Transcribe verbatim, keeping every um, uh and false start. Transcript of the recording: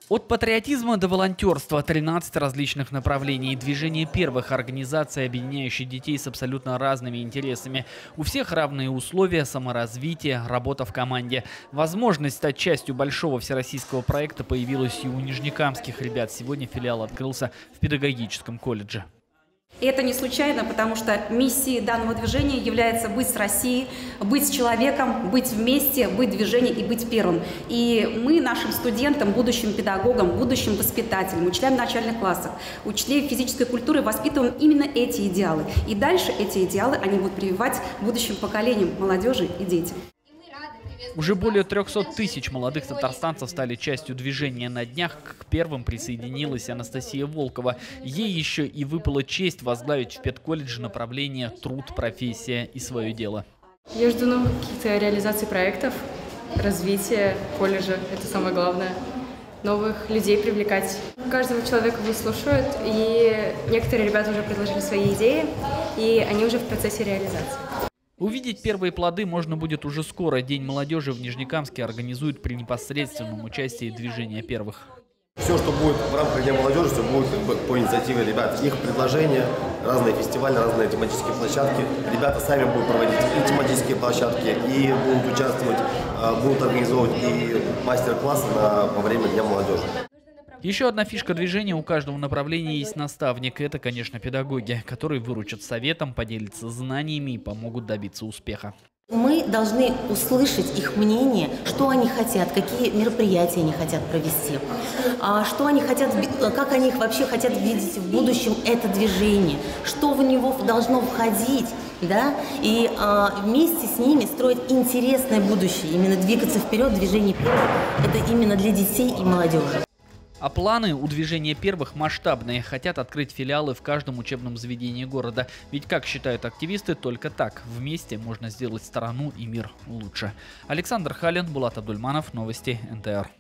От патриотизма до волонтерства – тринадцать различных направлений. Движение первых – организаций, объединяющих детей с абсолютно разными интересами. У всех равные условия, саморазвитие, работа в команде. Возможность стать частью большого всероссийского проекта появилась и у нижнекамских ребят. Сегодня филиал открылся в педагогическом колледже. И это не случайно, потому что миссией данного движения является быть с Россией, быть с человеком, быть вместе, быть движением и быть первым. И мы нашим студентам, будущим педагогам, будущим воспитателям, учителям начальных классов, учителей физической культуры воспитываем именно эти идеалы. И дальше эти идеалы они будут прививать будущим поколениям молодежи и детям. Уже более трёхсот тысяч молодых татарстанцев стали частью движения. На днях к первым присоединилась Анастасия Волкова. Ей еще и выпала честь возглавить в педколледже направление «Труд, профессия и свое дело». Я жду новых каких-то реализаций проектов, развития колледжа. Это самое главное. Новых людей привлекать. Каждого человека выслушают, и некоторые ребята уже предложили свои идеи, и они уже в процессе реализации. Увидеть первые плоды можно будет уже скоро. День молодежи в Нижнекамске организуют при непосредственном участии движения первых. Все, что будет в рамках Дня молодежи, все будет как бы по инициативе ребят. Их предложения, разные фестивали, разные тематические площадки. Ребята сами будут проводить и тематические площадки, и будут участвовать, будут организовывать и мастер-классы во время Дня молодежи. Еще одна фишка движения: у каждого направления есть наставник. Это, конечно, педагоги, которые выручат советом, поделятся знаниями и помогут добиться успеха. Мы должны услышать их мнение, что они хотят, какие мероприятия они хотят провести, что они хотят, как они их вообще хотят видеть в будущем это движение, что в него должно входить, да, и а, вместе с ними строить интересное будущее, именно двигаться вперед. Движение первых – это именно для детей и молодежи. А планы у движения первых масштабные. Хотят открыть филиалы в каждом учебном заведении города. Ведь, как считают активисты, только так вместе можно сделать страну и мир лучше. Александр Халин, Булат Абдульманов, новости эн тэ эр.